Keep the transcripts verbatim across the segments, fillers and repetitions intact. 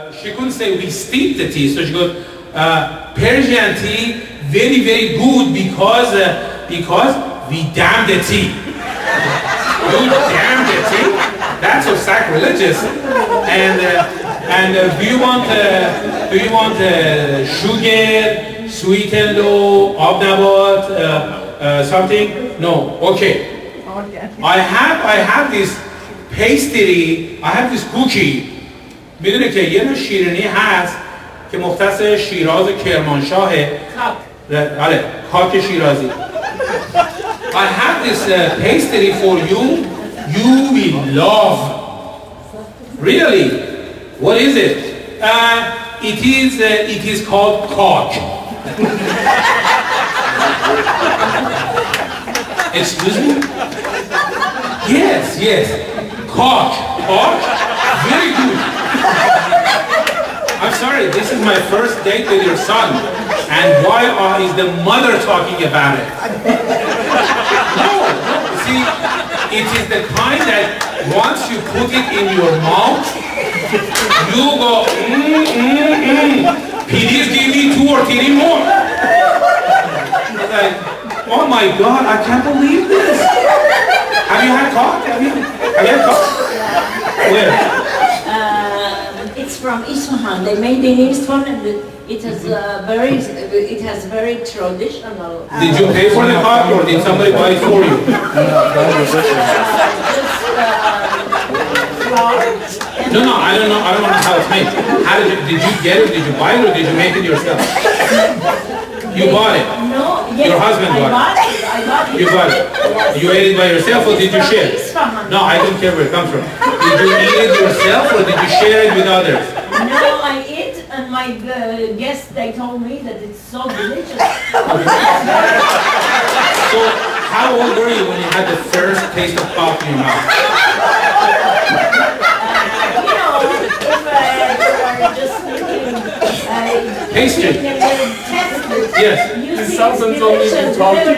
she couldn't say we steep the tea, so she goes, uh, Persian tea, very, very good because, uh, because we damn the tea. You damn the tea? That's so sacrilegious. And, uh, and uh, do you want, uh, do you want uh, sugar, sweetened low, abnabat, uh, uh, something? No, okay. I have, I have this pastry, I have this cookie. میدونه که یه نوع شیرینی هست که مختص شیراز کرمانشاهه. آره، کاک شیرازی. I have this uh, pastry for you. You will love. Really? What is it? Uh, it is uh, it is called cock. Excuse me? Yes, yes. Cock. Cock? Very good. I'm sorry, this is my first date with your son. And why uh, is the mother talking about it? No, no, see, it is the kind that once you put it in your mouth, you go, mm, mm, mm. Please give me two or three more. Like, oh my God, I can't believe this. Have you had cock? Have you, have you had cock? Where? Uh, it's from Isfahan. They made it in Isfahan, and it has uh, very, it has very traditional. Uh, did you pay for the cock, or did somebody buy it for you? No, no, I don't know. I don't know how it's made. How did you? Did you get it? Did you buy it, or did you make it yourself? You bought it. No, yes, your husband I bought, bought it. it. I bought it. You bought it. Yes. You ate it by yourself, or did you share? No, I don't care where it comes from. Did you eat it yourself, or did you share it with others? No, I ate, and my uh, guests, they told me that it's so delicious. So, how old were you when you had the first taste of cock in your mouth? Uh, you know, if uh, you're just thinking, uh, Taste it. Yes. You see, it's delicious.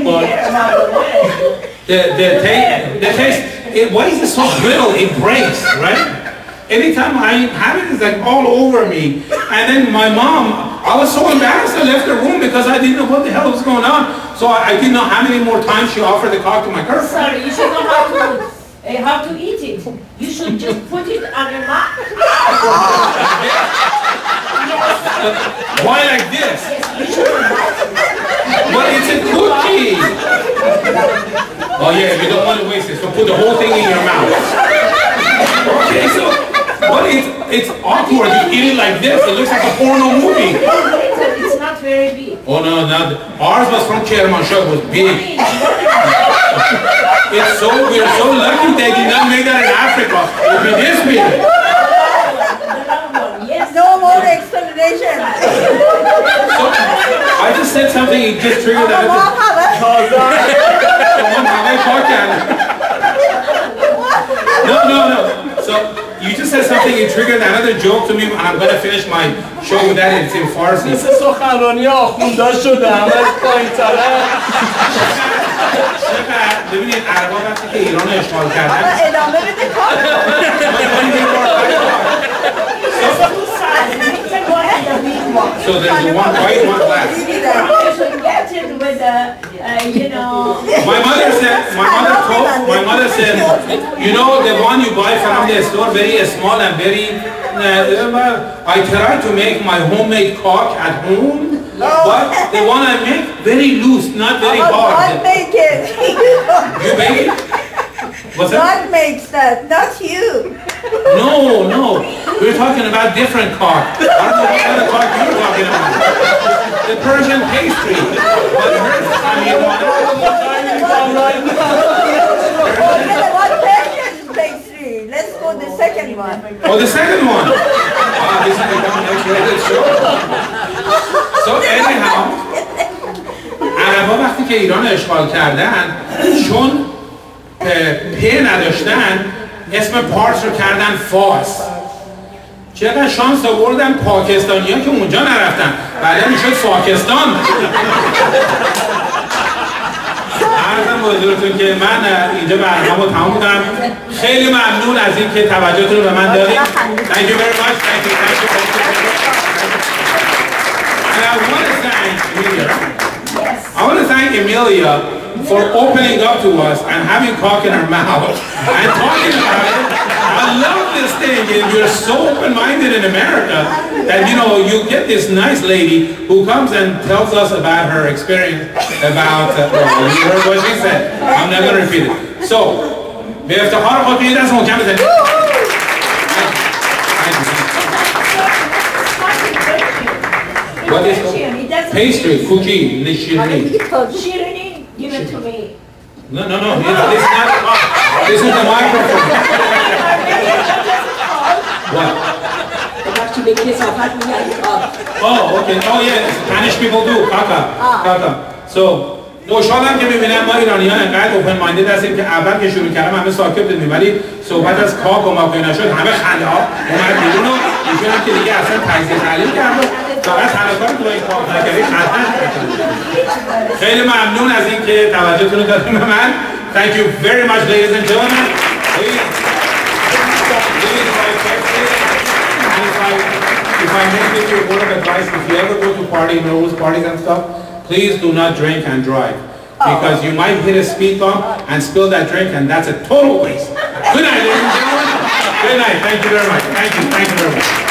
The, the, taste, the taste, it, why is it so brittle? It breaks, right? Anytime I have it, it's like all over me. And then my mom, I was so embarrassed I left the room because I didn't know what the hell was going on. So I, I didn't know how many more times she offered the cock to my girlfriend. Sorry, you should know how to, uh, how to eat it. You should just put it on your mouth. Yes. Why like this? Yes, you should. But it's a cookie. Oh yeah, you don't want to waste it, so put the whole thing in your mouth. Okay, so, but it's, it's awkward. You eat it like this. It looks like a porno movie. It's not very big. Oh no, not ours was from Kermanshah. It was big. It's so, we're so lucky they did not make that in Africa. It would be this big. No more explanation. So, I just said something, it just triggered that. No, no, no. So, you just said something, it triggered another joke to me, and I'm going to finish my show with that. It's in Farsi. مثل سخنرانی آخونده شده همه پایین تره. ببینید عربا وقتی که ایران اشغال کردن ادامه بده کار. So there's one white, one black. You should get it with a, uh, you know. My mother said, my mother told, my mother said, you know the one you buy from the store, very small and very, uh, I try to make my homemade cock at home, but the one I make, very loose, not very hard. God make it. You make it? What's that? God makes that, not you. No, no. We're talking about different cock. I don't know what kind of cock you're talking about. The Persian pastry. But hers, I mean, one. What Persian pastry? Let's go the second one. Oh, the second one. Ah, this is becoming an X-rated show. So anyhow, عربا وقتی که ایران اشغال کردن، چون په نداشتن، اسم پارس رو کردن فارس. چقدر شانس آوردن پاکستانی ها که اونجا نرفتن، بعدا میشد پاکستان. عرضم به حضورتون که من اینجا برنامه رو تمام کنم. خیلی ممنون از این که توجهتون رو به من دادید. Thank you very much. Thank you. Thank you. Amelia for opening up to us and having cock in her mouth and talking about it. I love this thing, and you're so open-minded in America that, you know, you get this nice lady who comes and tells us about her experience about, uh, well, you heard what she said. I'm not going to repeat it. So, به افتخار خودتون یه دست محکم بزنید. What is it? Pastry, cookie, nishirni. Shirini, give it to me. No, no, no. This, this is not the mic. This is the microphone. What? Oh, okay. Oh, yeah. Spanish people do. Kaka. Kaka. So, خوشحالم که میبینم ما ایرانیان انقدر اوپن مایندد هستیم که اول که شروع کردم همه ساکت بودیم، ولی صحبت از کاک و ماکوی نشد همه خنده ها اومد بیرون و ایشون هم که دیگه اصلا تجزیه تحلیل کرد و فقط تنها کاری که با این کاک نکردی خنده. خیلی ممنون از اینکه توجهتون رو دادیم به من. Thank you very much, ladies and gentlemen. Please, please, if I, if I may give you a word of advice, if you ever go to party, Nowruz parties and stuff, please do not drink and drive, because you might hit a speed bump and spill that drink, and that's a total waste. Good night, ladies and gentlemen. Good night. Thank you very much. Thank you. Thank you very much.